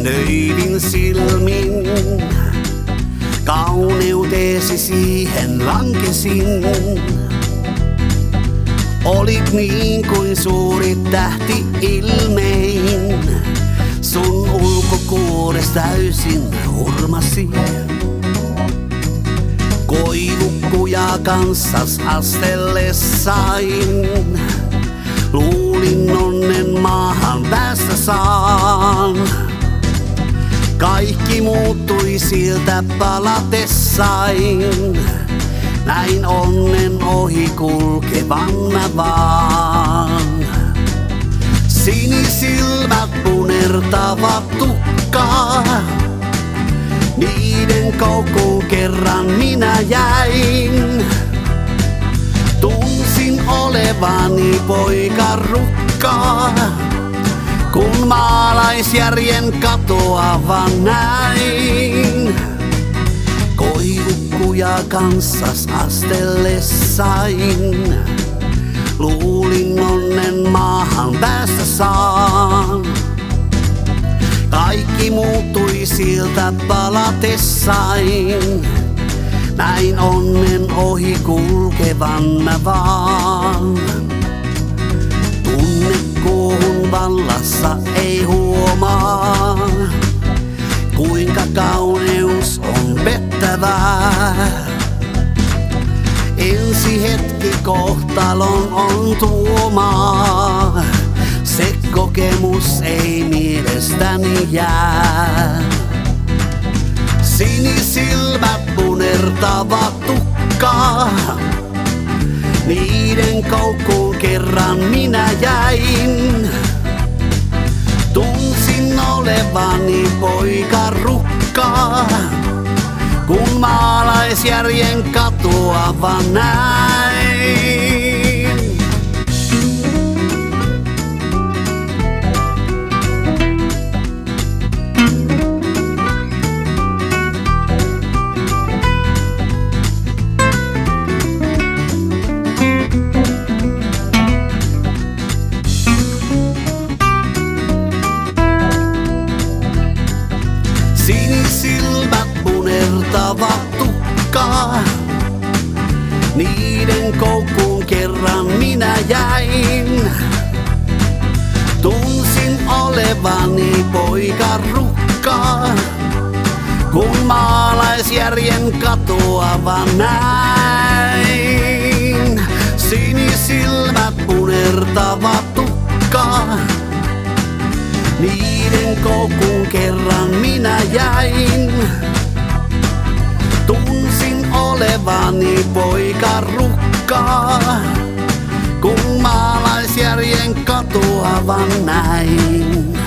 nöivin silmin. Kauneuteesi siihen lankesin. Olit niin kuin suuri tähti ilmein. Sun ulkokuores täysin hurmasin. Koivukkuja kanssas astellessain. Luulin onnen maahan päästä saan. Kaikki muuttui siltä palatessain. Näin onnen ohi kulkevan mä vaan. Sinisilmät punertavat tukkaa. Niiden koukkuun kerran minä jäin. Tunsin olevani poika rukkaa, kun maalaisjärjen katoavan näin. Koivukkuja kanssas astellessain. Luulin onnen maahan päästä saan. Kaikki muuttui siltä palatessain. Näin onnen ohi kulkevan mä vaan. Tunnekuohun vallassa ei huomaa, kuinka kauneus on pettävää. Ensi hetki kohtalon on tuomaa. Se kokemus ei mielestäni jää. Sinisilmät punertavat tukkaa. Niiden koukkuun kerran minä jäin. Tunsin olevani poika rukkaa, kun maalaisjärjen katoavan näin. Sinisilmät punertavat tukkaa. Niiden koukkuun kerran minä jäin. Tunsin olevani poika rukkaa, kun maalaisjärjen katoavan näin. Sinisilmät punertavat tukkaa. Niiden koukkuun kerran minä jäin. Tunsin olevani poika rukkaa, kun maalaisjärjen katoavan näin.